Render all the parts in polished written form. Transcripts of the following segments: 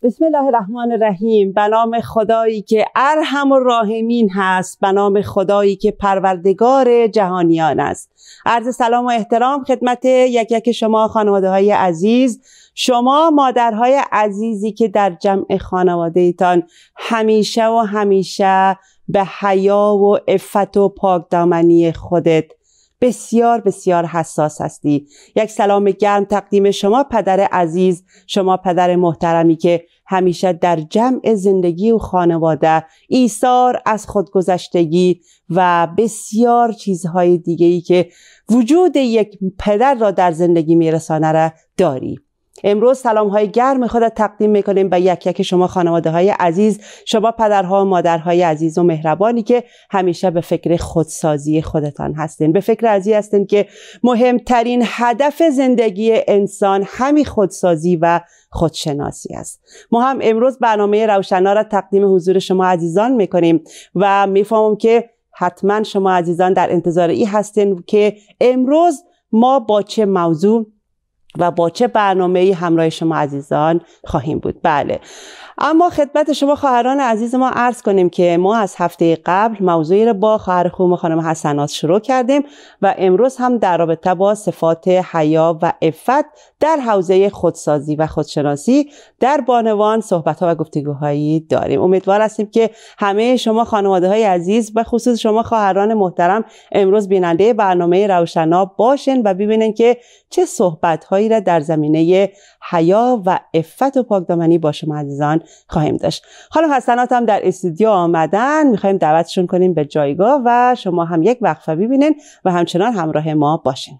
بسم الله الرحمن الرحیم. به نام خدایی که ارحم الراحمین هست، به نام خدایی که پروردگار جهانیان است. عرض سلام و احترام خدمت یک یک شما خانواده های عزیز، شما مادرهای عزیزی که در جمع خانواده ایتان همیشه و همیشه به حیا و عفت و پاکدامنی خودت بسیار بسیار حساس هستی. یک سلام گرم تقدیم شما پدر عزیز، شما پدر محترمی که همیشه در جمع زندگی و خانواده ایثار از خودگذشتگی و بسیار چیزهای دیگه‌ای که وجود یک پدر را در زندگی میرسانه را داری. امروز سلام های گرم خودت تقدیم میکنیم به یک یک شما خانواده های عزیز، شما پدرها و مادرهای عزیز و مهربانی که همیشه به فکر خودسازی خودتان هستین، به فکر ازی هستین که مهمترین هدف زندگی انسان همین خودسازی و خودشناسی است. ما هم امروز برنامه روشنا را تقدیم حضور شما عزیزان میکنیم و میفهمم که حتما شما عزیزان در انتظار ای هستین که امروز ما با چه موضوع و با چه برنامه‌ای همراه شما عزیزان خواهیم بود. بله، اما خدمت شما خواهران عزیز ما عرض کنیم که ما از هفته قبل موضوعی رو با خواهر خوب خانم حسنات شروع کردیم و امروز هم در رابطه با صفات حیا و عفت در حوزه خودسازی و خودشناسی در بانوان صحبت‌ها و گفتگوهایی داریم. امیدوار هستیم که همه شما خانواده‌های عزیز و خصوص شما خواهران محترم امروز بیننده برنامه روشنا باشین و ببینن که چه صحبت‌هایی را در زمینه حیا و عفت و پاکدامنی با شما عزیزان خواهیم داشت. خانم حسنات هم در استودیو آمدن، میخوایم دعوتشون کنیم به جایگاه و شما هم یک وقفه ببینین و همچنان همراه ما باشین.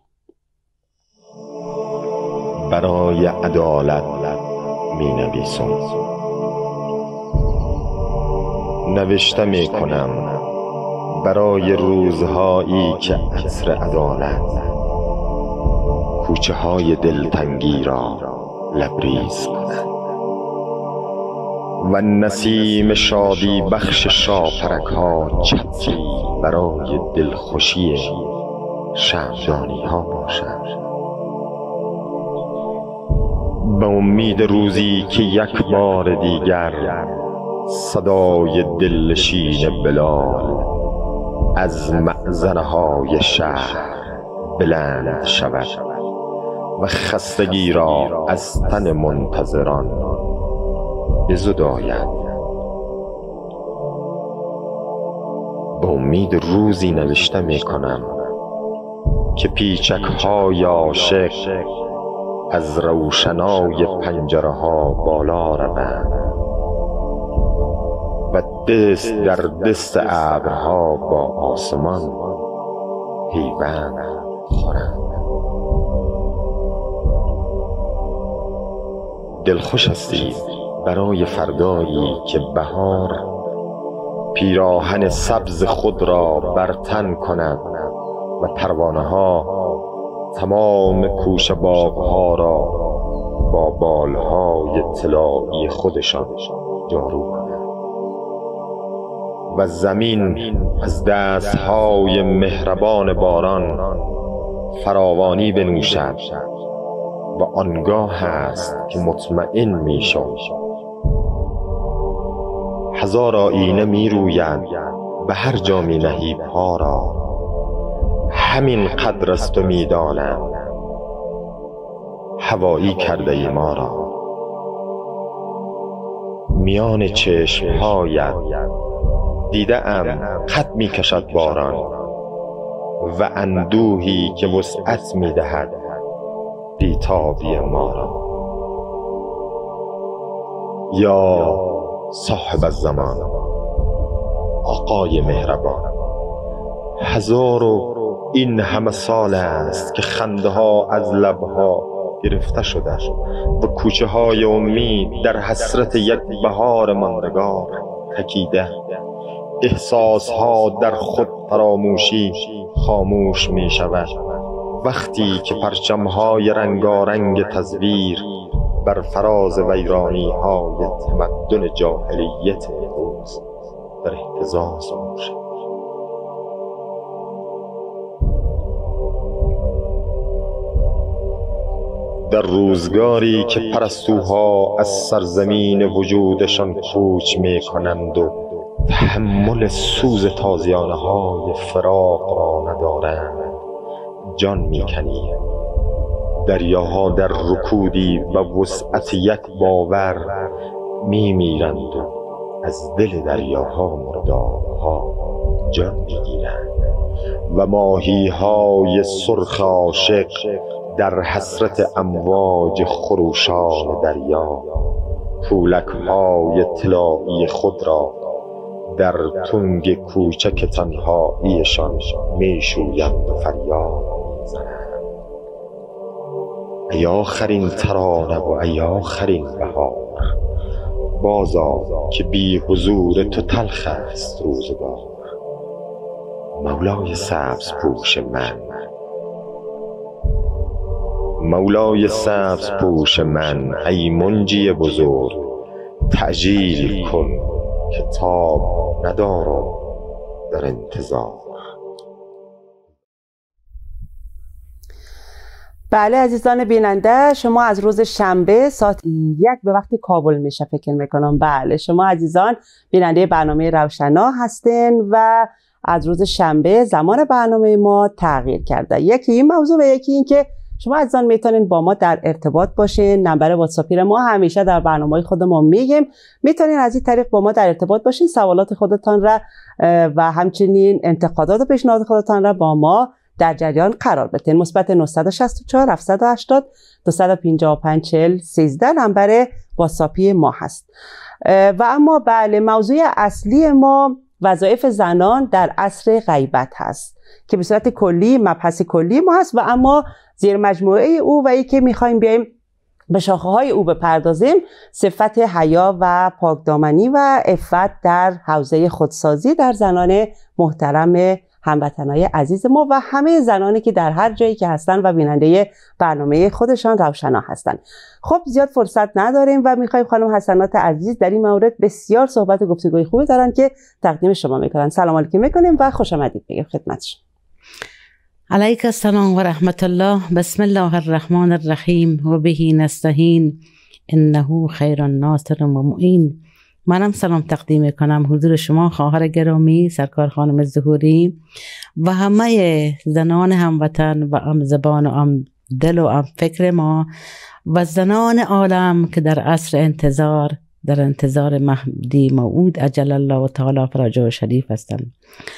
برای عدالت می نویسم، نوشته می کنم برای روزهایی که عطر عدالت کوچه های دلتنگی را لبریز کند و نسیم شادی بخش شاپرک ها چتری برای دلخوشی شمعدانی ها باشد. به امید روزی که یک بار دیگر صدای دلنشین بلال از معذرهای شهر بلند شود و خستگی را از تن منتظران بزداید. به امید روزی نوشته می کنم که پیچک های عاشق از روشنای پنجره ها بالا روند و دست در دست ابرها با آسمان پیوند خورند. دلخوش هستید برای فردایی که بهار پیراهن سبز خود را بر تن کند و پروانه ها تمام کوچه باغ‌ها را با بالهای طلایی خودشان جارو کنند و زمین از دستهای مهربان باران فراوانی بنوشد و آنگاه است که مطمئن می شوم هزار آینه می روید به هر جا می نهی پا را همین قدر است و می دانم هوایی کرده ای ما را. میان چشمهایت دیده ام قد می کشد باران و اندوهی که وسعت می دهد بیتابی ما را. یا صاحب الزمان، آقای مهربان، این همه سال است که خنده ها از لبها گرفته شده و کوچه های امید در حسرت یک بهار ماندگار تکیده. احساس ها در خود فراموشی خاموش می شود وقتی که پرچم های رنگارنگ تصویر بر فراز ویرانی های تمدن جاهلیت امروز در اهتزاز باشد. در روزگاری که پرستوها از سرزمین وجودشان کوچ می کنند و تحمل سوز تازیانه های فراق را ندارند، جان می کنی. دریاها در رکودی و وسعت یک باور می میرند و از دل دریاها مردابها جان می گیرند و ماهی های سرخ عاشق در حسرت امواج خروشان دریا پولک های طلایی خود را در تنگ کوچک تنهاییشان می شویند و فریاد می زنند. ای آخرین ترانه و ای آخرین بهار، بازا که بی حضور تو تلخ است روزگار. مولای سبز پوش من، مولای سبز پوش من، ای منجی بزرگ تعجیل کن که تاب ندارم در انتظار. بله عزیزان بیننده، شما از روز شنبه ساعت 1 به وقت کابل میشه فکر میکنم. بله شما عزیزان بیننده برنامه روشنا هستین و از روز شنبه زمان برنامه ما تغییر کرده. یکی این موضوع و یکی این که شما عزیزان میتونین با ما در ارتباط باشین. نمبر واتساپی ما همیشه در برنامه خودمون میگیم، میتونین از این طریق با ما در ارتباط باشین، سوالات خودتان را و همچنین انتقادات و پیشنهاد خودتان را با ما در جریان قرار بدین. مثبت 964 780 255 40 13 نمبر واتساپی ما هست. و اما بله موضوع اصلی ما وظایف زنان در عصر غیبت هست که به صورت کلی مبحث کلی ما هست و اما زیر مجموعه او و ای که میخوایم بیایم به شاخه های او بپردازیم، صفت حیا و پاکدامنی و عفت در حوزه خودسازی در زنان محترم هموطنای عزیز ما و همه زنانی که در هر جایی که هستن و بیننده برنامه خودشان روشنا هستن. خب زیاد فرصت نداریم و میخوایم خانم حسنات عزیز در این مورد بسیار صحبت و گفتگوی خوبی دارن که تقدیم شما میکنن. سلام علیکم میکنیم و خوش آمدید بگیم خدمتشون. علیک السلام و رحمت الله. بسم الله الرحمن الرحیم و بهی نستعین انه خیر الناصر و معین. منم سلام تقدیم کنم حضور شما خواهر گرامی سرکار خانم ظهوری و همه زنان هموطن و ام زبان و ام دل و ام فکر ما و زنان عالم که در عصر در انتظار مهدی موعود عجل الله تعالی فرجه شریف هستند.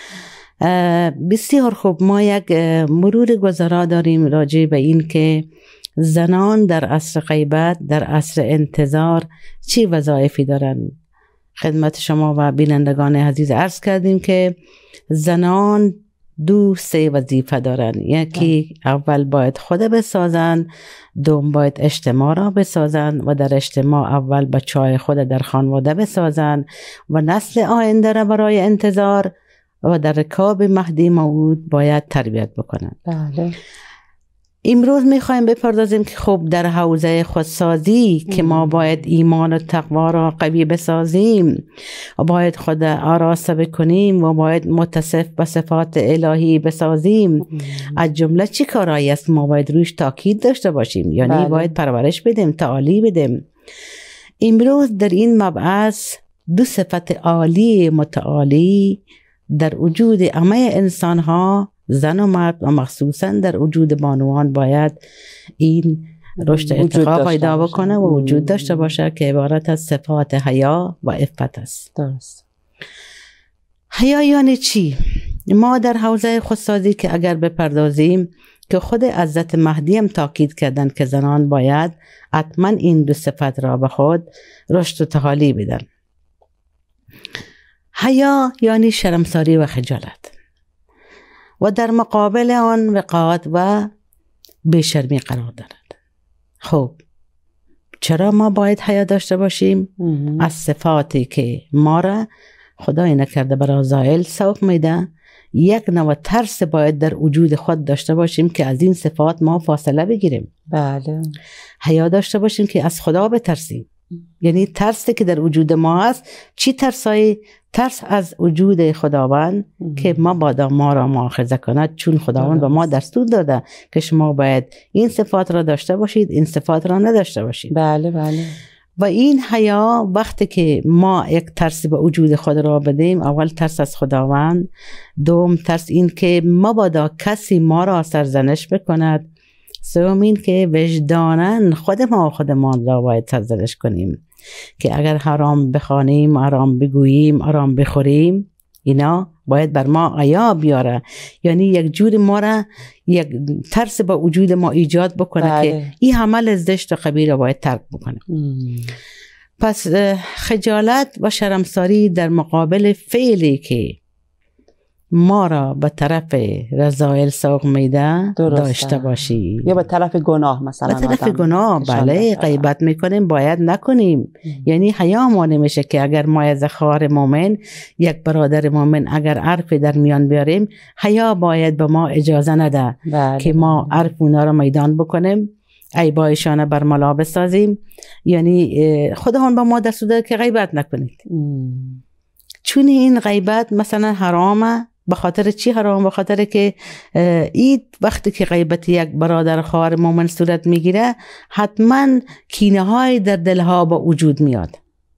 بسیار خوب، ما یک مرور گذرا داریم راجع به این که زنان در عصر غیبت، در عصر انتظار چی وظایفی دارند. خدمت شما و بینندگان عزیز عرض کردیم که زنان 2-3 وظیفه دارن. یکی اول باید خود بسازن، دوم باید اجتماع را بسازن و در اجتماع اول بچه‌های خود در خانواده بسازن و نسل آینده را برای انتظار و در رکاب مهدی موعود باید تربیت بکنن. بله. امروز میخوایم بپردازیم که خب در حوزه خودسازی که ما باید ایمان و تقوا را قوی بسازیم و باید خود آراسته بکنیم و باید متصف به صفات الهی بسازیم. از جمله چی کارایی است ما باید روش تاکید داشته باشیم، یعنی بله. باید پرورش بدیم، تعالی بدیم. امروز در این مبحث 2 صفت عالی متعالی در وجود همه انسان ها، زن و مرد و مخصوصا در وجود بانوان باید این رشد ارتقا پیدا بکنه و وجود داشته باشه که عبارت از صفات حیا و عفت است. درست. حیا یعنی چی؟ ما در حوزه خودسازی که اگر بپردازیم که خود حضرت مهدی هم تاکید کردن که زنان باید حتما این 2 صفت را به خود رشد و تعالی بدن. حیا یعنی شرمساری و خجالت و در مقابل آن وقاحت و بیشرمی قرار دارد. خب چرا ما باید حیا داشته باشیم؟ از صفاتی که ما را خدای نکرده برای زائل سوق میده، یک نوع ترس باید در وجود خود داشته باشیم که از این صفات ما فاصله بگیریم. بله. حیا داشته باشیم که از خدا بترسیم. یعنی ترسی که در وجود ما هست، چی ترسایی؟ ترس از وجود خداوند که مبادا ما را مؤاخذه کند، چون خداوند به ما دستور داده که شما باید این صفات را داشته باشید، این صفات را نداشته باشید. بله بله. و این حیا وقتی که ما یک ترس به وجود خود را بدیم، اول ترس از خداوند، دوم ترس این که مبادا کسی ما را سرزنش بکند، سوم این که وجداناً خودمان را باید سرزنش کنیم که اگر حرام بخوانیم، حرام بگوییم، حرام بخوریم، اینا باید بر ما حیا بیاره. یعنی یک جور ما را یک ترس با وجود ما ایجاد بکنه که این عمل زشت و خبیث را باید ترک بکنه. پس خجالت و شرمساری در مقابل فعلی که ما را به طرف رذایل سوق میده داشته باشی، یا به طرف گناه، مثلا به طرف گناه. بله، غیبت میکنیم باید نکنیم. یعنی حیا ما نمیشه که اگر ما از خواهر مومن، یک برادر مومن اگر حرفی در میان بیاریم، حیا باید به ما اجازه نده که ما حرف اونا را میدان بکنیم، عیبایشان برملا بسازیم. یعنی خداوند به ما دستور داده که غیبت نکنید. چون این غیبت مثلا حرامه. به خاطر چی حرام؟ به خاطر که این وقتی که غیبت یک برادر خواهر مومن صورت میگیره، حتما کینه های در دلها با وجود میاد.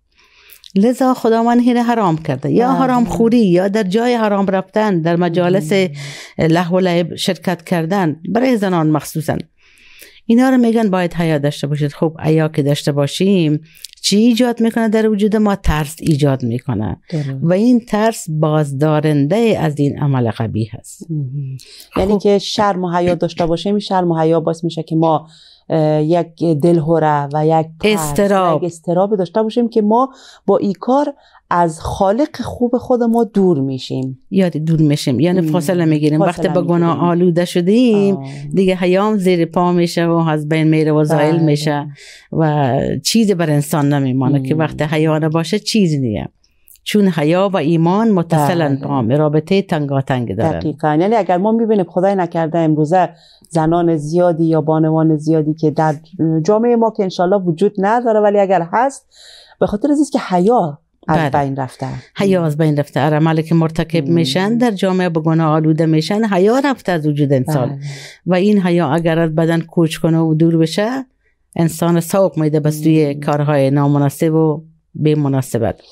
لذا خداوند این حرام کرده. یا حرام خوری، یا در جای حرام رفتن، در مجالس لهو و لعب شرکت کردن، برای زنان مخصوصا. اینا رو میگن باید حیا داشته باشید. خب حیا که داشته باشیم، چی ایجاد میکنه در وجود ما؟ ترس ایجاد میکنه و این ترس بازدارنده از این عمل قبیح هست. یعنی که شرم و حیا داشته باشیم، شرم و حیا باعث میشه که ما یک دلهره و یک استراب داشته باشیم که ما با این کار از خالق خوب خود ما دور میشیم. یعنی فاصله میگیریم. وقتی به گناه آلوده شدیم دیگه حیام زیر پا میشه و از بین میره و زائل میشه و چیزی بر انسان نمیمانه که وقتی حیا نباشه چیزی نیه. چون حیا و ایمان متصلن با هم، رابطه تنگاتنگ دارن. دقیقاً. یعنی اگر ما میبینیم خدای نکرده امروزه زنان زیادی یا بانوان زیادی که در جامعه ما که انشالله وجود نداره، ولی اگر هست، به خاطر از که حیا از بین رفته. حیا از بین رفته. عملی که مرتکب میشن در جامعه به گناه آلوده میشن، حیا رفته از وجود انسان. و این حیا اگر از بدن کوچ کنه و دور بشه، انسان سوق میده به سوی کارهای نامناسب و بی مناسبت.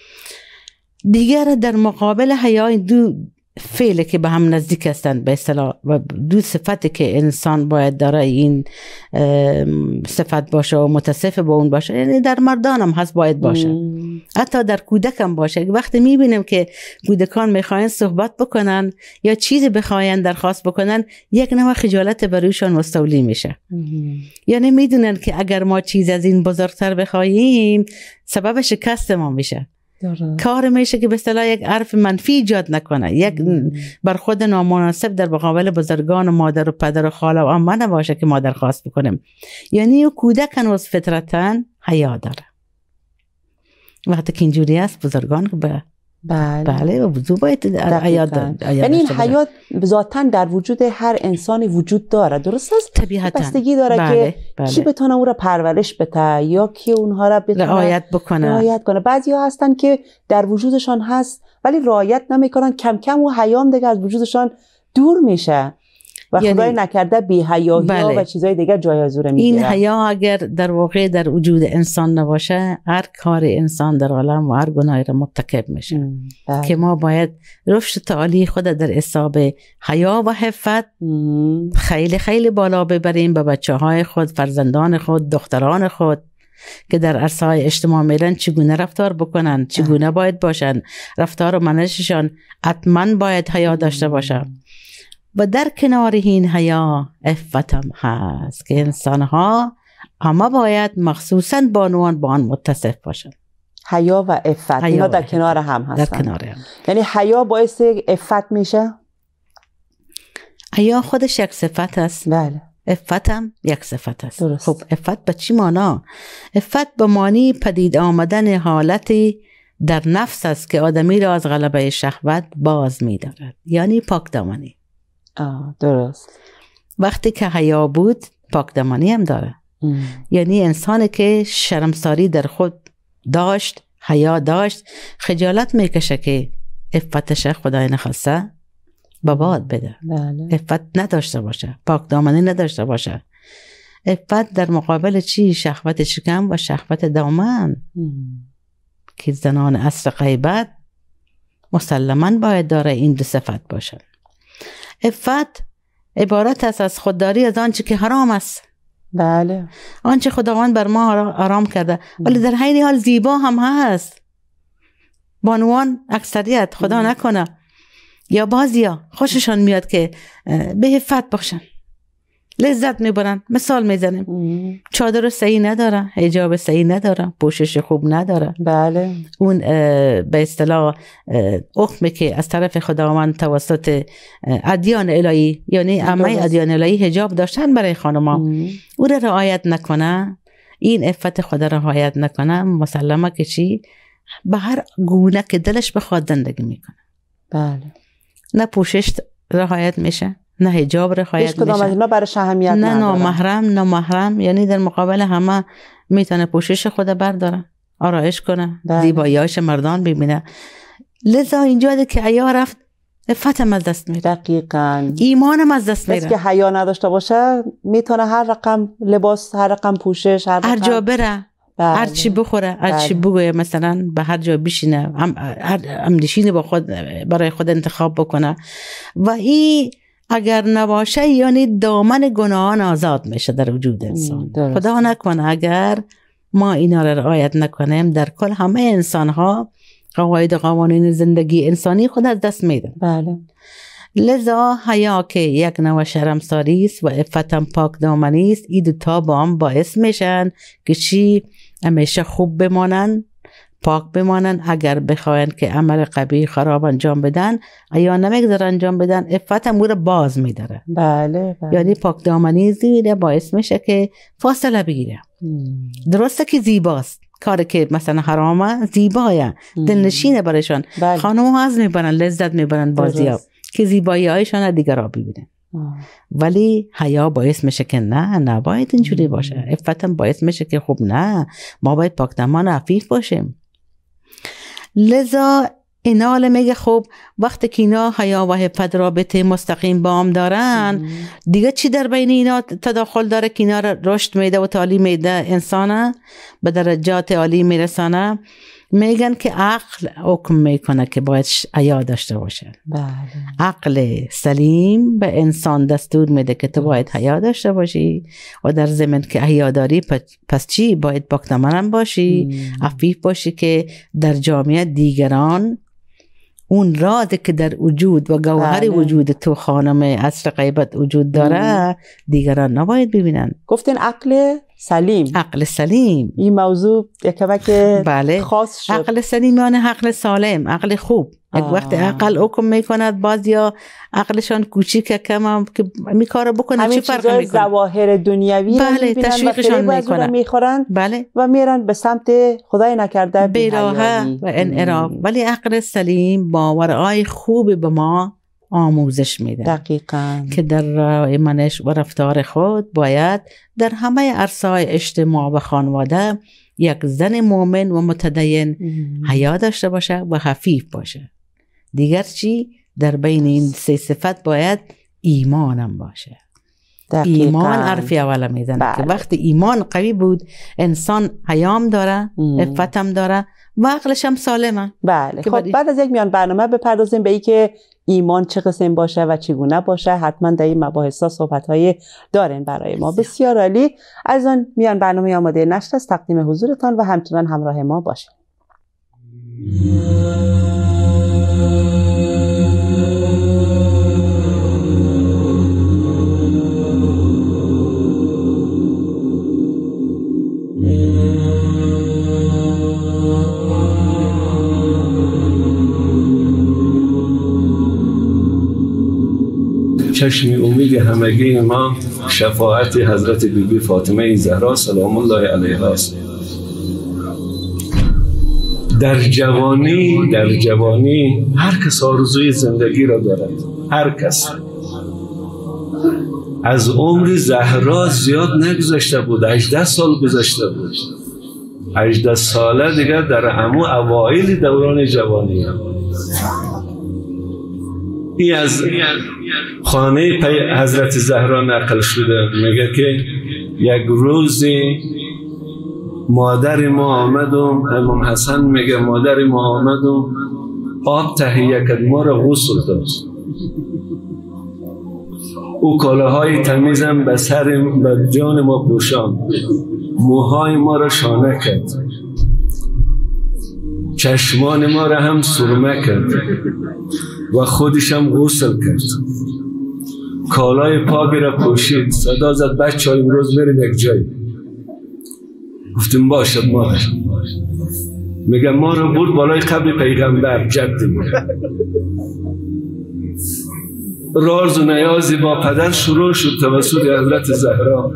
دیگر در مقابل حیا دو فعل که به هم نزدیک هستند به اصطلاح و دو صفتی که انسان باید داره این صفت باشه و متصف با اون باشه. یعنی در مردان هم هست باید باشه، حتی در کودک هم باشه. وقتی میبینیم که کودکان میخواین صحبت بکنن یا چیزی بخواین درخواست بکنن، یک نوع خجالت برویشان مستولی میشه. یعنی میدونن که اگر ما چیز از این بزرگتر بخوایم سبب شکست ما میشه. کار میشه که به اصطلاح یک حرف منفی ایجاد نکنه، یک بر خود نامناسب در مقابل بزرگان و مادر و پدر و خاله و عمه نباشه که ما درخواست بکنیم. یعنی کودک هنوز فطرتاً حیا داره. وقتی که اینجوری است بزرگان به بله و بزرگ باید حیا داره. یعنی این حیا ذاتاً در وجود هر انسانی وجود داره، درست است؟ طبیعتاً بستگی داره که کی بتونه اون را پرورش بده یا کی اونها را بتونه رعایت کنه. بعضیا هستن که در وجودشان هست ولی رعایت نمیکنن، کم کم و حیام دیگه از وجودشان دور میشه و خدای نکرده بی حیایی و چیزای دیگه جای حضور میگیره. این حیا اگر در واقع در وجود انسان نباشه، هر کار انسان در عالم و هر گناهی را مرتکب میشه. که ما باید رشد تعالی خود در حساب حیا و عفت خیلی خیلی بالا ببریم به بچه‌های خود، فرزندان خود، دختران خود که در عرصه‌های اجتماع میرن چگونه رفتار بکنن، چگونه باید باشن، رفتار و منششان حتما باید حیا داشته باشن. و در کنار این حیا عفت هم هست که انسان‌ها همه باید مخصوصاً بانوان با آن متصف باشن. حیا و عفت اینا در کنار هم هستن. در کنار هم. یعنی حیا باعث عفت میشه؟ حیا خودش یک صفت است. بله. عفت هم یک صفت است. درست. خب عفت به چی معنا؟ عفت به معنی پدید آمدن حالتی در نفس است که آدمی را از غلبه شهوت باز می‌دارد. یعنی پاکدامنی. درست. وقتی که حیا بود پاکدامنی هم داره. یعنی انسانی که شرمساری در خود داشت، حیا داشت، خجالت میکشه که عفتش خدای نخواسته به باد بده. عفت نداشته باشه، پاک دامنی نداشته باشه. عفت در مقابل چی؟ شهوت شکم و شهوت دامن که زنان عصر غیبت مسلماً باید داره این دو صفت باشن. عفت عبارت است از خودداری از آنچه که حرام است. بله. آنچه خداوند بر ما حرام کرده، ولی در حین حال زیبا هم هست. بانوان اکثریت خدا نکنه یا بعضیا خوششان میاد که به عفت باشن، لذت میبرن. مثال میزنیم، چادر صحیح نداره، حجاب صحیح نداره، پوشش خوب نداره. بله. اون به اصطلاح حکمی که از طرف خداوند توسط ادیان الهی، یعنی همه ادیان الهی حجاب داشتن برای خانما، او را رعایت نکنه، این عفت خدا را رعایت نکنه، مسلمه که چی؟ به هر گونه که دلش بخواد زندگی میکنه. بله. نه پوشش رعایت میشه، نه حجاب رعایت میشه، نه برایش اهمیت نداره، نه محرم، یعنی در مقابل همه میتونه پوشش خود برداره، آرایش کنه، زیبایی‌هاش مردان ببینه. لذا اینجا ده که حیا رفت، عفتم از دست میره. دقیقاً. ایمانم از دست میره. کسی که حیا نداشته باشه میتونه هر رقم لباس، هر رقم پوشش، هر جا بره، هر چی بخوره، هر چی بگویه، مثلا به هر جا بشینه، همدیشینه با خود برای خود انتخاب بکنه. و این اگر نباشه یعنی دامن گناهان آزاد میشه در وجود انسان. خدا نکنه اگر ما اینا را رعایت نکنیم، در کل همه انسان ها قواعد و قوانین زندگی انسانی خود از دست میدن. بله. لذا حیا که یک نوع شرمساری است و عفتم پاک دامنی است، این دوتا با هم باعث میشن که چی؟ همیشه خوب بمانن، پاک بمانن. اگر بخواین که عمل قبیح خراب انجام بدن یا نمیگذار انجام بدن، عفت هم رو باز میداره. بله. یعنی پاک دامنی زیره باعث میشه که فاصله بگیره. درسته که زیباست، کاری که مثلا حرامه زیبایه، دلنشینه برایشان. بله. خانم ها از میبرن، لذت میبرن بازیاب که زیبایی هایشان دیگر را ببینن. ولی حیا باعث میشه که نه، نباید اینجوری باشه. عفتم باعث میشه که خب نه، ما باید پاک دامن عفیف باشیم. لذا اینا میگه خب وقتی که اینا حیا و عفت رابطه مستقیم با هم دارن، دیگه چی در بین اینا تداخل داره که اینا را رشد میده و تعلیم میده، انسانه به درجات عالی میرسانه؟ میگن که عقل حکم میکنه که باید حیا داشته باشه. بله. عقل سلیم به انسان دستور میده که تو باید حیا داشته باشی و در ضمن که حیا داری پس چی؟ باید پاک دامن باشی، عفیف باشی که در جامعه دیگران اون رازی که در وجود و گوهر وجود تو خانم عصر غیبت وجود داره دیگران نباید ببینن. گفتین عقل سلیم. عقل سلیم، این موضوع یکمک بله. خاص شد. عقل سلیم یعنی عقل سالم، عقل خوب. یک وقت عقل حکم میکند، بعض یا عقلشان کوچیکه کم که می کارو بکنه، چی فرق میکنه؟ ظواهر دنیوی بله، تشویقشان میکنه. میخورن، بله، و میرن به سمت خدای نکرده بیراهه و انحراف. ولی عقل سلیم باورهای خوب به ما آموزش میده. دقیقاً. که در راه منش و رفتار خود باید در همه عرصه‌های اجتماع و خانواده یک زن مؤمن و متدین حیا داشته باشه و خفیف باشه. دیگر چی؟ در بین این سه صفت باید ایمانم باشه. دقیقاً. ایمان حرفی اول میزنه. بله. که وقتی ایمان قوی بود انسان حیام داره، عفتم داره و عقلش هم سالمه. بله. خب بعد از یک میان برنامه بپردازیم به این که ایمان چه قسم باشه و چگونه باشه. حتما در این مباحث صحبت‌های دارین برای ما. بسیار عالی. از آن میان برنامه آماده نشر است، تقدیم حضورتان و همچنان همراه ما باشید. چشم امید همگی ما شفاعت حضرت بیبی فاطمه زهرا سلام الله علیها است. در جوانی هر کس آرزوی زندگی را دارد، هر کس. از عمر زهرا زیاد نگذشته بود، 18 سال گذشته بود. 18 ساله دیگه در امو اوایل دوران جوانی هم. این از خانه حضرت زهرا نقل شده، میگه که یک روزی مادر ما آمدم، امام حسن میگه مادر ما آمدم آب تهیه کرد، ما را غسل داد، او کالاهای تمیزم به سر به جان ما پوشاند، موهای ما را شانه کرد، چشمان ما را هم سرمه کرد و خودش هم غسل کرد، کالای پاکی را پوشید، صدا زد بچه های امروز بریم یک جایی. گفتیم باشد مادر. میگه ما را برد بالای قبر پیغمبر جدیم، راز و نیازی با پدر شروع شد توسط حضرت زهرا.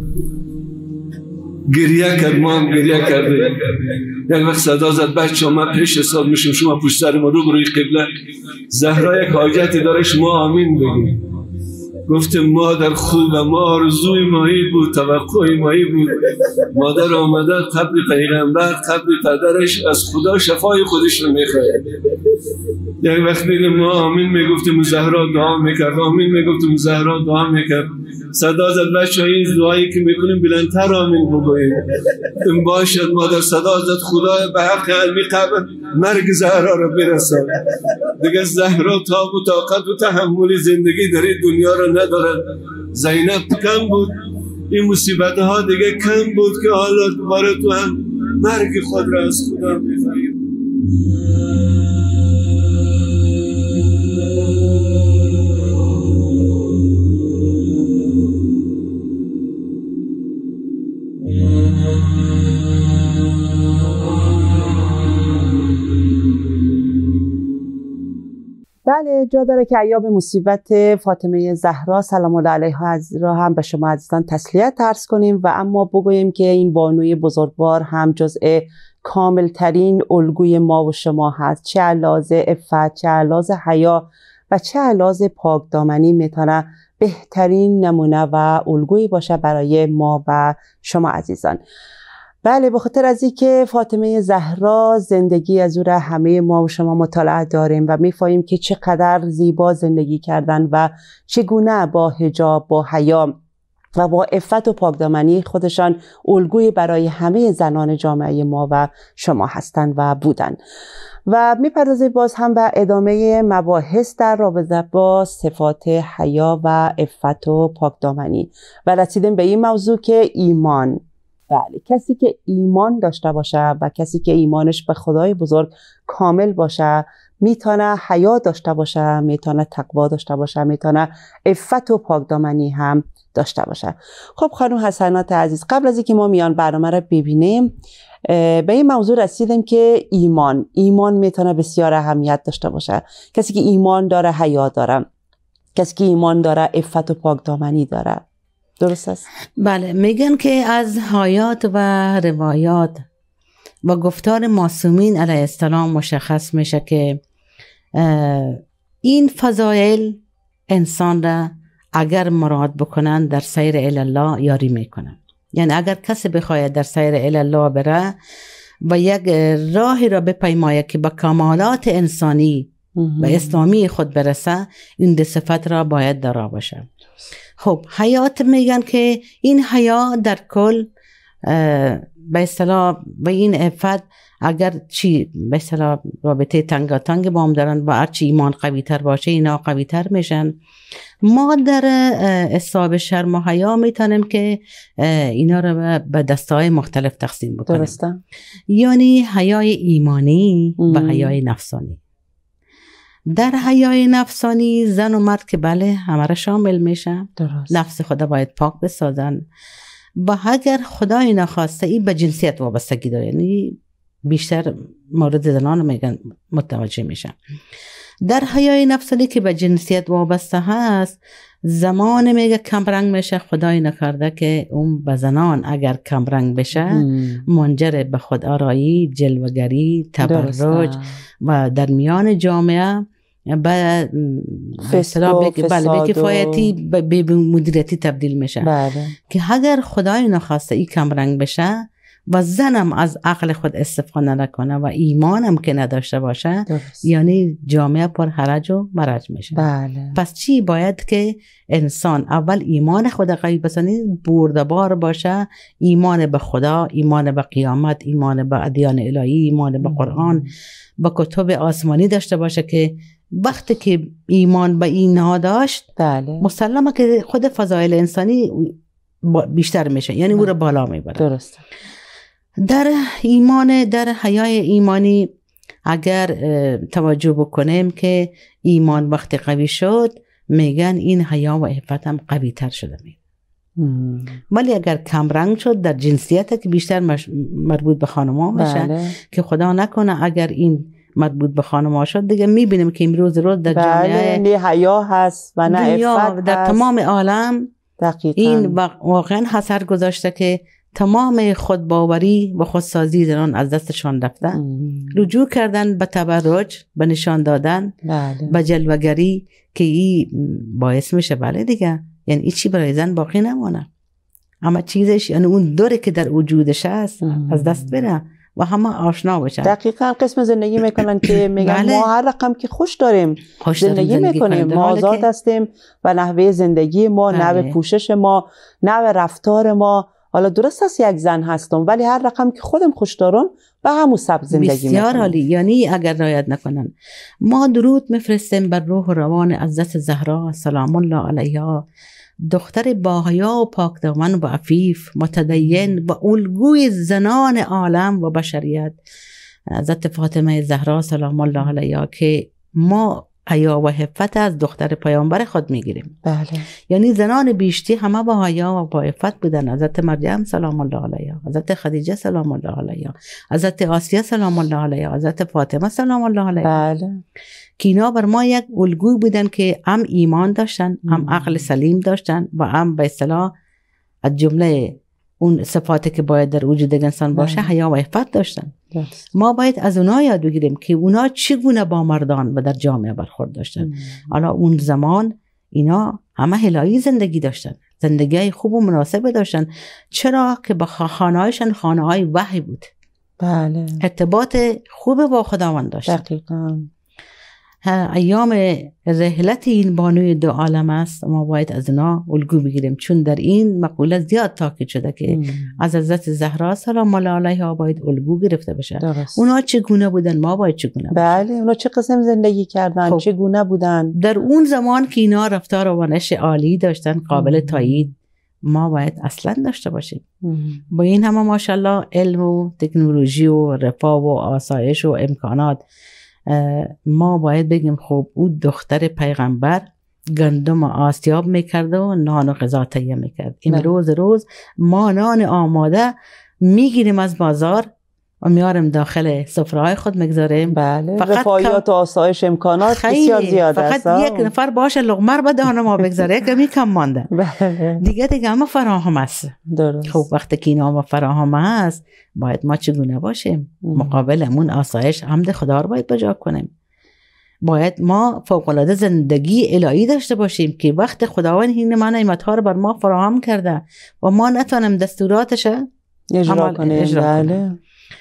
گریه کرد، ما هم گریه کردیم. یک وقت صدا زد بچه ما پیش حساب میشیم، شما پشت سر ما رو بروی قبله، زهرا یک حاجتی داره شما آمین بگیم. گفتم مادر خوب، ما آرزوی مایی بود، توقعی مایی بود، مادر آمده قبر پیغمبر، قبر پدرش، از خدا شفای خودش رو میخواد. یک وقت دیدم ما آمین میگفتیم، زهرا دعا میکرد، آمین میگفتیم، زهرا دعا میکرد. صدا زد بچه های این دعایی که میکنیم بلندتر آمین بگویم. گفتم باشد مادر. صدا زد خدای به حق علمی قبر مرگ زهرا رو برسان. دیگه زهرا تاب و طاقت و تحمل زندگی در این دنیا رو ندارد. زینب کم بود، این مصیبت ها دیگه کم بود که حالا دوباره تو هم مرگ خود را از خدا میخواهیم. بله، جا داره که ایام مصیبت فاطمه زهرا سلام الله علیها را هم به شما عزیزان تسلیت عرض کنیم و اما بگوییم که این بانوی بزرگوار هم جزء کامل ترین الگوی ما و شما هست، چه علاوه عفت، چه علاوه حیا و چه علاوه پاکدامنی میتونه بهترین نمونه و الگویی باشه برای ما و شما عزیزان. بله، به خاطر از اینکه فاطمه زهرا زندگی از او را همه ما و شما مطالعه داریم و می‌فهمیم که چقدر زیبا زندگی کردن و چگونه با حجاب، با حیا و با عفت و پاکدامنی خودشان الگوی برای همه زنان جامعه ما و شما هستند و بودند. و میپردازیم باز هم به ادامه مباحث در رابطه با صفات حیا و عفت و پاکدامنی و رسیدیم به این موضوع که ایمان. بله، کسی که ایمان داشته باشه و کسی که ایمانش به خدای بزرگ کامل باشه میتونه حیا داشته باشه، میتونه تقوا داشته باشه، میتونه عفت و پاکدامنی هم داشته باشه. خب خانم حسنات عزیز، قبل از اینکه ما میان برنامه رو ببینیم به این موضوع رسیدیم که ایمان میتونه بسیار اهمیت داشته باشه. کسی که ایمان داره حیا داره، کسی که ایمان داره عفت و پاکدامنی داره. درست است؟ بله، میگن که از حیات و روایات و گفتار معصومین علیه السلام مشخص میشه که این فضایل انسان را اگر مراد بکنن در سیر الله یاری میکنن. یعنی اگر کسی بخواید در سیر الله بره و یک راهی را بپیماید که به کمالات انسانی و اسلامی خود برسه، این دو صفت را باید دارا باشه. خب حیات میگن که این حیا در کل به اصطلاح و این عفت اگر چی به اصطلاح رابطه تنگاتنگ با هم دارن و هرچی ایمان قوی تر باشه اینا قوی تر میشن. ما در اصحاب شرم و حیا میتونیم که اینا رو به دسته‌های مختلف تقسیم بکنیم. درسته؟ یعنی حیای ایمانی و حیای نفسانی. در حیای نفسانی زن و مرد که بله همه را شامل میشه. درست. نفس خدا باید پاک بسازن و اگر خدای نخواسته این به جنسیت وابستگی داره، یعنی بیشتر مورد زنان میگن متوجه میشن. در حیای نفسانی که به جنسیت وابسته هست، زمان میگه کمرنگ میشه، خدای نکرده که اون به زنان اگر کمرنگ بشه منجر به خود آرایی، جلوگری، تبرج و در میان جامعه به کفایتی به مدیریتی تبدیل میشه. بله. که اگر خدای نخواسته این کمرنگ بشه و زنم از عقل خود استفاده نکنه و ایمانم که نداشته باشه، یعنی جامعه پر حرج و مرج میشه. بله. پس چی باید که انسان اول ایمان خود قوی بسازه، بردبار باشه، ایمان به خدا، ایمان به قیامت، ایمان به ادیان الهی، ایمان به قرآن، به کتب آسمانی داشته باشه که وقتی که ایمان به اینها داشت، بله، مسلمه که خود فضایل انسانی بیشتر میشه، یعنی او رو بالا میبره. درسته. در ایمان، در حیای ایمانی اگر توجه بکنیم که ایمان وقتی قوی شد، میگن این حیا و عفت هم قوی تر شده میگن. ولی اگر کم رنگ شد در جنسیت که بیشتر مربوط به خانم‌ها میشه، بله. که خدا نکنه اگر این مربوط به خانم‌ها شد، دیگه میبینیم که امروز روز در جامعه نه حیا هست و نه عفت در هست. تمام عالم دقیقاً. این واقعا اثر گذاشته که تمام خودباوری و خودسازی زنان از دستشان رفته، رجوع کردن به تبرج، به نشان دادن، بله. به جلوگری که این باعث میشه بله دیگه، یعنی این چی برای زن باقی نمونه، اما چیزش یعنی اون دوره که در وجودش هست از دست بره و همه آشنا بشن. دقیقاً قسم زندگی میکنن که میگن بله. ما هر رقم که خوش داریم زندگی میکنیم، ما آزاد هستیم و نحوه زندگی ما، نحوه پوشش ما، نحوه رفتار ما، حالا درست است یک زن هستم ولی هر رقم که خودم خوش دارم به همون سبک زندگی میکنم. بسیار عالی. یعنی اگر رعایت نکنن، ما درود میفرستیم بر روح و روان حضرت زهرا سلام الله علیها، دختر باحیا و پاک دامن و عفیف، متدین و الگوی زنان عالم و بشریت، حضرت فاطمه زهرا سلام الله علیها، که ما حیا و عفت از دختر پیامبر خود میگیریم. بله. یعنی زنان بیشتی همه با حیا و با عفت بودن. حضرت مریم سلام الله علیها، حضرت خدیجه سلام الله علیها، حضرت آسیه سلام الله علیها، حضرت فاطمه سلام الله علیها. بله. که اینا بر ما یک الگوی بودن که هم ایمان داشتن، هم عقل سلیم داشتن و هم به اصطلاح از جمله اون صفاتی که باید در وجود انسان باشه حیا و عفت داشتن. ما باید از اونا یاد بگیریم که اونا چگونه با مردان و در جامعه برخورد داشتن. حالا اون زمان اینا همه هلایی زندگی داشتن، زندگی خوب و مناسب داشتن. چرا که با خانه‌هایشان خانه‌های وحی بود. بله. ارتباط خوب با خداوند داشتن. دقیقاً. ایام رحلت این بانوی دو عالم است، ما باید از اینا الگو بگیریم، چون در این مقوله زیاد تاکید شده که از حضرت زهرا سلام الله علیها باید الگو گرفته بشه. اونا چگونه بودن، ما باید چگونه باشیم. بله. اونا چه قسم زندگی کردن، خب. چگونه بودن در اون زمان که اینا رفتار و ونش عالی داشتن قابل تایید، ما باید اصلا داشته باشیم. با این همه ماشاءالله علم و تکنولوژی و رفاه و آسایش و امکانات، ما باید بگیم خب او دختر پیغمبر گندم آسیاب میکرد و نان و غذا تهیه میکرد. امروز روز ما نان آماده میگیریم از بازار و میاریم داخل سفره‌های خود میگذاریم. بله. رفاهیات و آسایش امکانات بسیار زیاد است. فقط یک نفر باشه لقمه به دهان ما بگذاره که کم مانده. بله. دیگه همه فراهم است. درست. خب وقتی که اینا فراهم است، باید ما چگونه باشیم؟ مقابلمون آسایش حمد خدا رو باید بجا کنیم. باید ما فوق‌العاده زندگی الهی داشته باشیم که وقت خداوند این نعمت‌ها رو بر ما فراهم کرده و ما نتونیم دستوراتش اجرا کنیم. بله.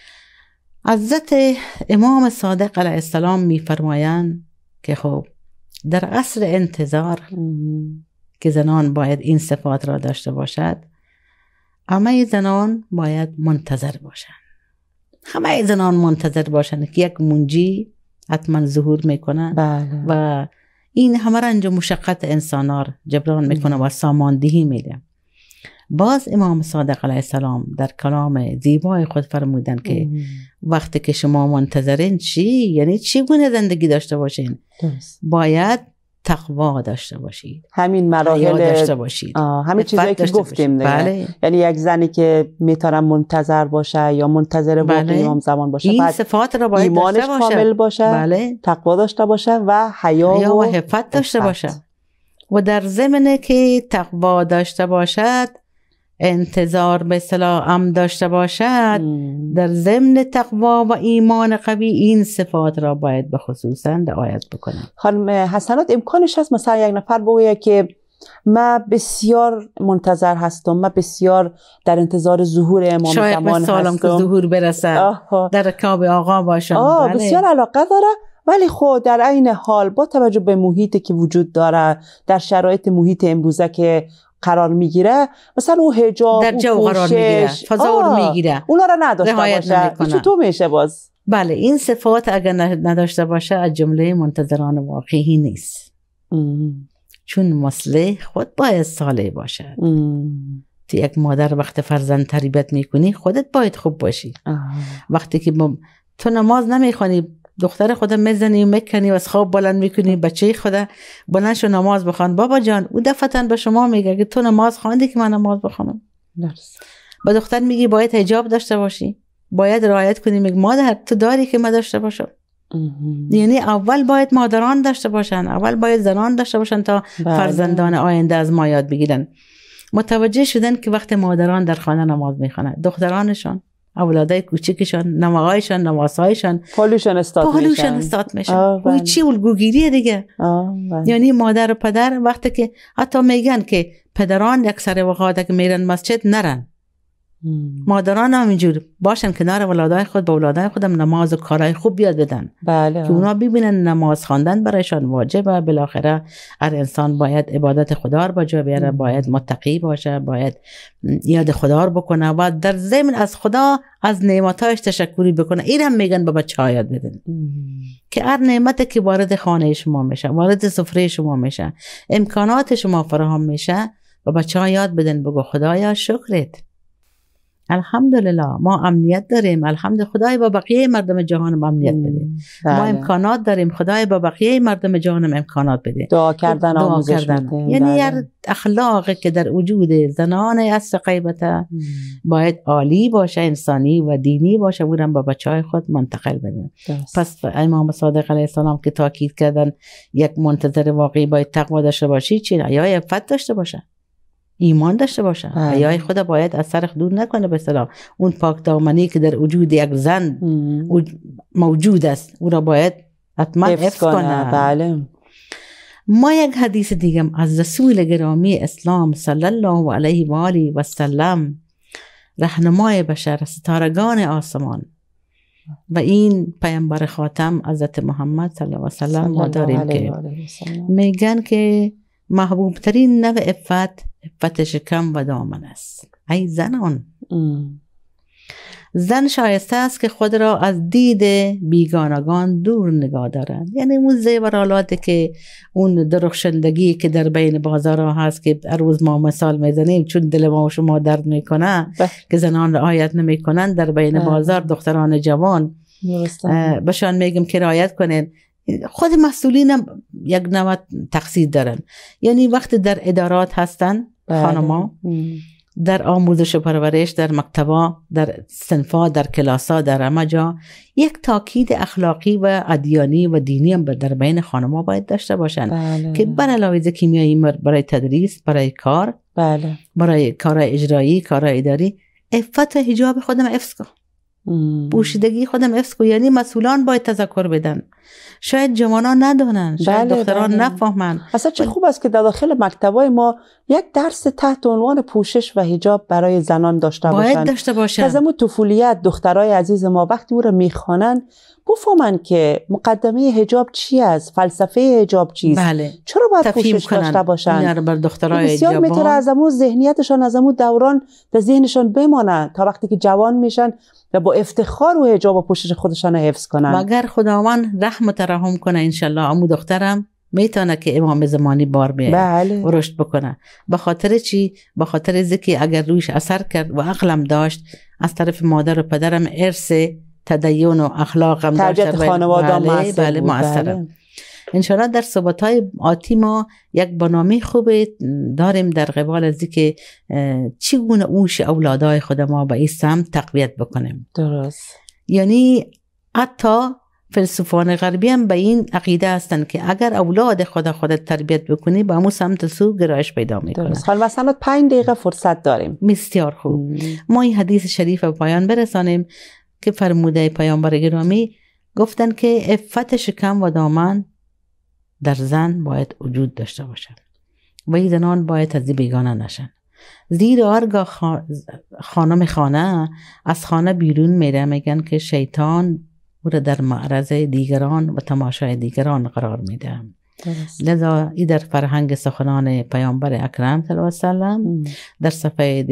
حضرت امام صادق علیه السلام می‌فرمایند که خب در عصر انتظار که زنان باید این صفات را داشته باشد، همه زنان باید منتظر باشند. همه زنان منتظر باشند که یک منجی حتما ظهور میکنه. بله. و این همه رنج و مشقت انسان را جبران میکنه و ساماندهی میده. باز امام صادق علیه السلام در کلام زیبای خود فرمودن که وقتی که شما منتظرین چی؟ یعنی چگونه زندگی داشته باشین؟ باید تقوا داشته باشید، همین مراحل داشته باشید، همین چیزایی که گفتیم. بله. یعنی یک زنی که میتونه منتظر باشه یا منتظر واقعی هم زمان باشه، این صفات را باید ایمانش کامل باشه. بله. تقوا داشته باشه و حیا و عفت داشته باشه. و در ضمن که تقوا داشته باشد، انتظار به اصطلاح داشته باشد، در ضمن تقوا و ایمان قوی این صفات را باید به خصوصا رعایت بکنه. خانم حسنات، امکانش هست مثلا یک نفر بگه که من بسیار منتظر هستم، من بسیار در انتظار ظهور امام زمان سالم که ظهور برسه در رکاب آقا باشم. بسیار علاقه داره، ولی خود در عین حال با توجه به محیطی که وجود داره، در شرایط محیط امروزه که قرار میگیره، مثلا اون حجاب در جو قرار میگیره، فضا رو میگیره، اونا رو نداشته باشه، چطور میشه باز؟ بله این صفات اگر نداشته باشه از جمله منتظران واقعی نیست. چون مصلح خود باید صالح باشه. تو یک مادر وقت فرزند تربیت میکنی خودت باید خوب باشی. وقتی که تو نماز نمیخوانی، دختر خدا میزنی و میکنی و از خواب بلند میکنی، بچه خدا بلند شو نماز بخوان، بابا جان او دفعتاً به شما میگه که تو نماز خواندی که من نماز بخوانم. با دختر میگی باید حجاب داشته باشی، باید رعایت کنی، میگه مادر تو داری که من داشته باشم. یعنی اول باید مادران داشته باشن، اول باید زنان داشته باشن تا فرزندان آینده از ما یاد بگیرن. متوجه شدن که وقت مادران در خانه نماز میخوانن، دخترانشان، اولادای کوچکشان، نماهایشان، نواسایشان پالوشان استاد میشن. اوی چی الگوگیریه دیگه. یعنی مادر و پدر وقتی که حتی میگن که پدران اکثر وقات که میرن مسجد نرن، مادران هم اینجور باشن کنار اولادای خود، با اولادای خودم نماز و کارهای خوب بیاد بدن. بله. که اونا ببینن نماز خواندن برایشان واجبه. بالاخره هر انسان باید عبادت خدا رو با جا بیاره، باید متقی باشه، باید یاد خدا رو بکنه و در ضمن از خدا از نعمتایش تشکری بکنه. این هم میگن به بچه‌ها یاد بدن که هر نعمتی که وارد خانه شما میشه، وارد سفره شما میشه، امکانات شما فراهم میشه، به بچه‌ها یاد بدن، بگو خدایا شکرت، الحمدلله ما امنیت داریم، الحمد خدای با بقیه مردم جهان امنیت بده. ما امکانات داریم، خدای با بقیه مردم جهان امکانات بده. دعا کردن آموزش بده. یعنی هر اخلاقی که در وجود زنان عصر غیبت باید عالی باشه، انسانی و دینی باشه، بودن با بچهای خود منتقل بدن. پس امام صادق علیه السلام که تاکید کردن یک منتظر واقعی باید تقوا داشته باشی، چی حیا عفت داشته باشه، ایمان داشته باشه، حیای خدا باید از سرش دور نکنه. به اصطلاح اون پاک دامنی که در وجود یک زن موجود است او را باید حتما حفظ کنه. بله. ما یک حدیث دیگه از رسول گرامی اسلام صلی الله علیه و آله و سلم، رهنمای بشر، ستارگان آسمان و این پیامبر خاتم حضرت محمد صلی الله علیه و سلم ما داریم که میگن که محبوب ترین نوع عفت شکم و دامن است. ای زنان، زن شایسته است که خود را از دید بیگانگان دور نگاه دارند. یعنی اون زیورالاتی که اون درخشندگی که در بین بازارها هست که هر روز ما مثال میزنیم، چون دل ما و شما درد میکنه که زنان رعایت نمیکنن در بین بازار، دختران جوان بهشان میگم که رعایت کنین. خود مسئولین هم یک نوع تقصیر دارن. یعنی وقتی در ادارات هستن خانما، در آموزش و پرورش، در مکتبا، در صنفا، در کلاسا، در همه جا یک تاکید اخلاقی و ادیانی و دینی هم در بین خانما باید داشته باشن. که بر علاوه کیمیایی برای تدریس، برای کار، برای کارهای اجرایی، کارهای اداری، عفت و حجاب خودم حفظ کن، پوشیدگی خودم حفظ کن. یعنی مسئولان باید تذکر بدن. شاید جوانان ندونن، شاید دختران نفهمن. اصلا چه خوب است که در داخل مکتبای ما یک درس تحت عنوان پوشش و حجاب برای زنان داشته باشن. باید داشته باشن. از همون طفولیت دخترای عزیز ما وقتی او را میخوانن بفهمن که مقدمه حجاب چی است، فلسفه حجاب چیست. بله. چرا باید پوشش داشته باشن؟ اینا بر دخترای بسیار میتونه از همون ذهنیتشان، از همون دوران در ذهنشان بمانه تا وقتی که جوان میشن و با افتخار و حجاب و پوشش خودشان حفظ کنن. مگر خداوند رحم و ترحم کنه انشالله عمو دخترم میتونه که امام زمانی بار بیاره و رشد بکنه. به خاطر چی؟ به خاطر اینکه اگر رویش اثر کرد و عقلم داشت، از طرف مادر و پدرم ارث تدین و اخلاقم داشت، تربیت خانواده بله مؤثره. انشاءالله در صحبت‌های آتی ما یک برنامه خوب داریم در قبال از اینکه چگونه اوش اولادای خود ما به این سمت تقویت بکنیم. درست. یعنی حتی فیلسوفان غربی هم به این عقیده هستند که اگر اولاد خودت تربیت بکنی به همون سمت سو گرایش پیدا میکنه. درست. حالا مثلا 5 دقیقه فرصت داریم. بسیار خوب. ما این حدیث شریف به پایان برسانیم که فرموده پیامبر گرامی گفتن که عفت شکم و دامن در زن باید وجود داشته باشد. و این زنان باید از بیگانه نشن. زیر هرگاه خانم خانه از خانه بیرون میره میگن که شیطان او را در معرض دیگران و تماشای دیگران قرار میده. لذا این در فرهنگ سخنان پیامبر اکرم صلی الله علیه و سلم در صفحه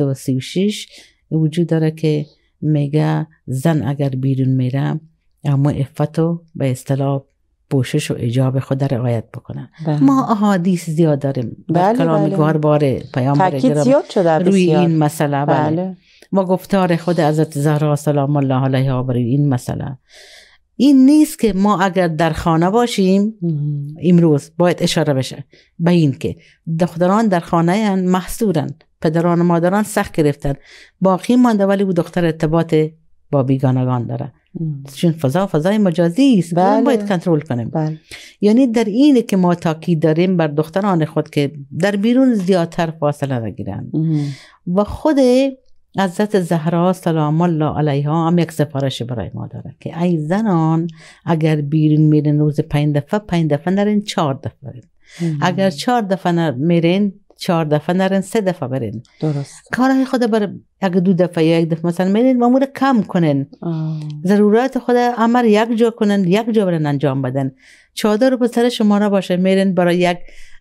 236 وجود داره که میگه زن اگر بیرون میره اما عفتو به اصطلاح پوشش و ایجاب خود رعایت بکنه. ما احادیث زیاد داریم در کلام گوهربار پیامبر گرامی روی این مسئله. بله. و گفتار خود حضرت زهرا سلام الله علیها برای این مسئله این نیست که ما اگر در خانه باشیم امروز باید اشاره بشه به این که دختران در خانه محصورن، پدران و مادران سخت گرفتن، باقی مانده ولی او دختر ارتباط با بیگانگان داره. چون فضای مجازی است. بله. باید کنترل کنیم. بله. یعنی در اینه که ما تاکید داریم بر دختران خود که در بیرون زیادتر فاصله نگیرن. و خود حضرت زهرا سلام الله علیها هم یک سفارش برای ما داره که ای زنان اگر بیرون میرین روز 5 دفعه نرین 4 دفعه برین. اگر 4 دفعه میرین 4 دفعه نرین 3 دفعه برین. درست. کارهای خود بر اگر 2 دفعه یا 1 دفعه مثلا میرین و مورد کم کنین. ضرورت خود عمر یک جا کنن، یک جا برن انجام بدن. چادر رو به سر شما را باشه میرین برای یک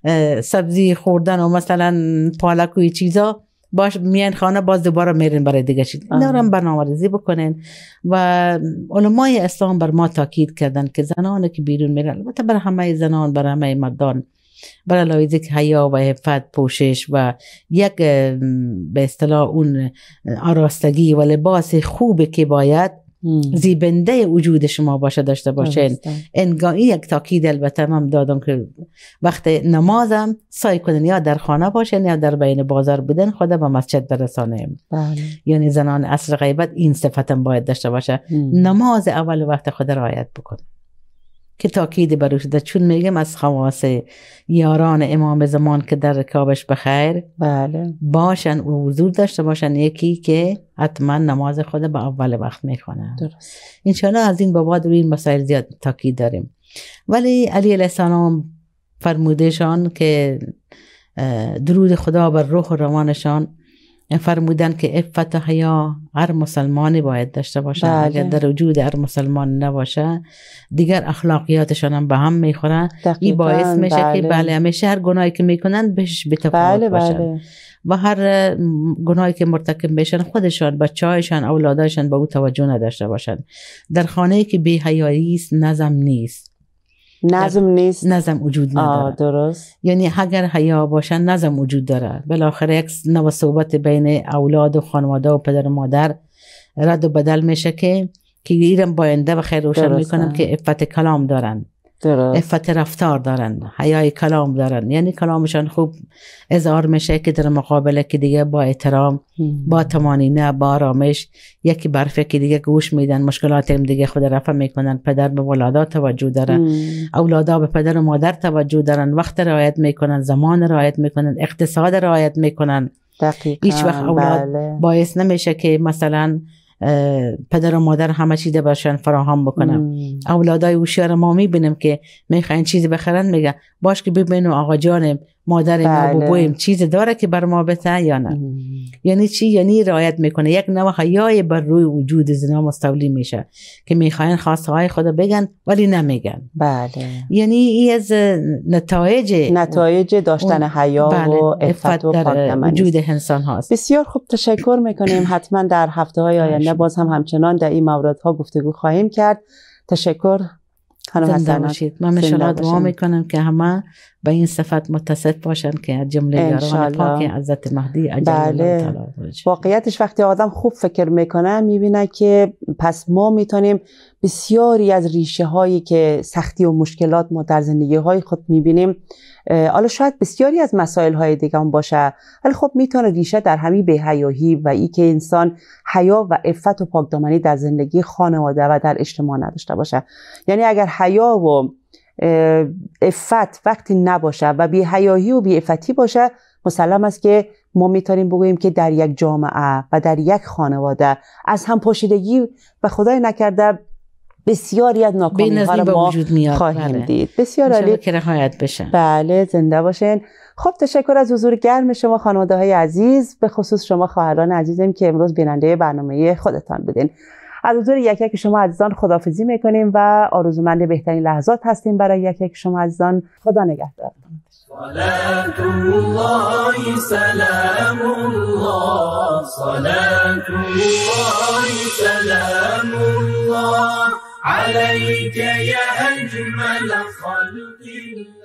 سبزی خوردن و مثلا پالک و چیزا باش میان خانه باز دوباره میرین برای دیگه چیز. دارم برنامه‌ریزی بکنین. و علمای اسلام بر ما تاکید کردن که زنان که بیرون میرن، البته برای همه زنان، برای همه مردان، برای لحاظی که حیا و عفت، پوشش و یک به اصطلاح اون آراستگی و لباس خوبه که باید زیبنده وجود شما باشه داشته باشین. انگاهی یک تاکید البته من دادم که وقت نمازم سعی کنین یا در خانه باشین یا در بین بازار بدن خود به مسجد برسانیم. یعنی زنان عصر غیبت این صفتم باید داشته باشه. نماز اول وقت خود رعایت بکن که تاکید بر شده. چون میگم از خواص یاران امام زمان که در رکابش بخیر باشن و حضور داشته باشن، یکی که حتما نماز خود به اول وقت میخونه. درست. انشاءالله از این بابا روی این مسائل زیاد تاکید داریم. ولی علی علیه السلام فرمودشان که درود خدا بر روح و روانشان فرمودن که عفت و حیا هر مسلمانی باید داشته باشه. اگر در وجود هر مسلمان نباشه دیگر اخلاقیاتشان هم به هم میخورن. این باعث میشه که بله همیشه هر گناهی که میکنن بهش بی‌تفاوت باشن. و هر گناهی که مرتکب میشن خودشان، بچه‌هایشان، اولادایشان به او توجه نداشته باشن. در خانه‌ای که بی‌حیایی است نظم نیست. نظم وجود نداره. درست. یعنی اگر حیا باشن نظم وجود داره. بالاخره یک نوع صحبت بین اولاد و خانواده و پدر و مادر رد و بدل میشه که ایرم باینده و خیر روشن میکنن که عفت کلام دارن. عفت رفتار دارن، حیای کلام دارن. یعنی کلامشان خوب اظهار میشه که در مقابله که دیگه با احترام، با طمانینه، با آرامش یکی برفه که دیگه گوش میدن، مشکلات هم دیگه خود رفع میکنن. پدر به اولادا توجه دارن، اولادا به پدر و مادر توجه دارن، وقت رعایت میکنن، زمان رعایت میکنن، اقتصاد رعایت میکنن. هیچ وقت اولاد باعث نمیشه که مثلا پدر و مادر همه چیز برشان فراهم بکنم. اولادای هوشیار ما میبینیم که میخواین چیزی بخرن میگه باش که ببینیم آقا جانم مادر ما بابویم چیز داره که بر ما بده یا نه. یعنی چی؟ یعنی رعایت میکنه. یک نوع حیای بر روی وجود زنا مستولی میشه که میخواین خواسته های خدا بگن ولی نمیگن. بله. یعنی این از نتایج داشتن حیا و عفت و در وجود انسان هاست. بسیار خوب، تشکر میکنیم. حتما در هفته های آینده باز هم همچنان در این موردها گفتگو خواهیم کرد. تشکر خانم حسنات. من انشاءالله دعا میکنم که همه به این صفت متصف باشن که از جمله یاران پاک حضرت مهدی عجل الله تعالی. واقعیتش وقتی آدم خوب فکر میکنه میبینه که پس ما میتونیم بسیاری از ریشه هایی که سختی و مشکلات ما در زندگی های خود میبینیم، حالا شاید بسیاری از مسائل های دیگه هم باشه، ولی خب میتونه ریشه در همین بی‌حیایی و ای که انسان حیا و عفت و پاکدامنی در زندگی خانواده و در اجتماع نداشته باشه. یعنی اگر حیا و عفت وقتی نباشه و بی‌حیایی و بی‌عفتی باشه، مسلم است که ما میتونیم بگوییم که در یک جامعه و در یک خانواده از هم پاشیدگی و خدای نکرده بسیاری از ناکامی ها رو ما خواهیم دید. بسیار عالی که رعایت بشه. بله زنده باشین. خب تشکر از حضور گرم شما خانواده های عزیز، به خصوص شما خواهران عزیزم که امروز بیننده برنامه خودتان بودین. از حضور یک یک شما عزیزان خداحافظی میکنیم و آرزومند بهترین لحظات هستیم برای یک یک شما عزیزان. خدا نگهدار. صلاة الله سلام الله، صلاة الله سلام الله عليك يا أجمل خلق الله.